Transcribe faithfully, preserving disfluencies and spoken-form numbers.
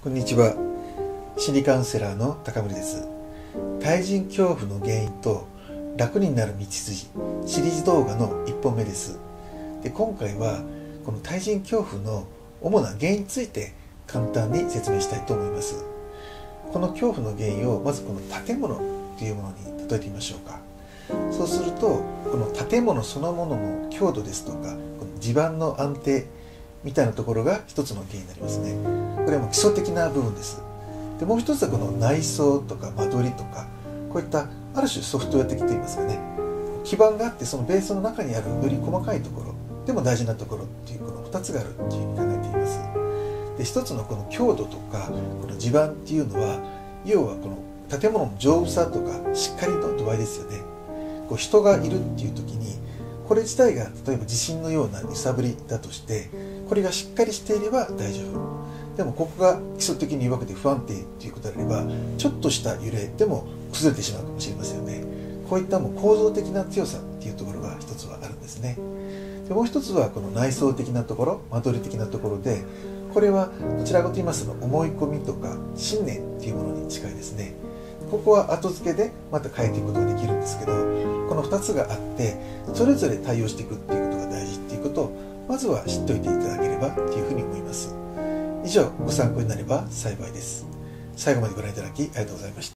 こんにちは。心理カウンセラーの高森です。対人恐怖の原因と楽になる道筋シリーズ動画のいっぽんめです。で今回はこの対人恐怖の主な原因について簡単に説明したいと思います。この恐怖の原因をまずこの建物というものに例えてみましょうか。そうするとこの建物そのものの強度ですとかこの地盤の安定みたいなところが一つの原因になりますね。これはもう基礎的な部分です。でもう一つはこの内装とか間取りとかこういったある種ソフトウェア的といいますかね、基盤があってそのベースの中にあるより細かいところでも大事なところっていうこのふたつがあるっていうふうに考えています。で一つのこの強度とかこの地盤っていうのは要はこの建物の丈夫さとかしっかりの度合いですよね。こう人がいるっていう時にこれ自体が例えば地震のような揺さぶりだとしてこれがしっかりしていれば大丈夫。でもここが基礎的に弱くて不安定ということであればちょっとした揺れでも崩れてしまうかもしれませんよね。こういったもう構造的な強さっていうところが一つはあるんですね。でもう一つはこの内装的なところ間取り的なところでこれはどちらかと言いますと思い込みとか信念っていうものに近いですね。ここは後付けでまた変えていくことができるんですけどこのふたつがあってそれぞれ対応していくっていうことが大事っていうことをまずは知っておいていただければっていうふうに思います。以上ご参考になれば幸いです。最後までご覧いただきありがとうございました。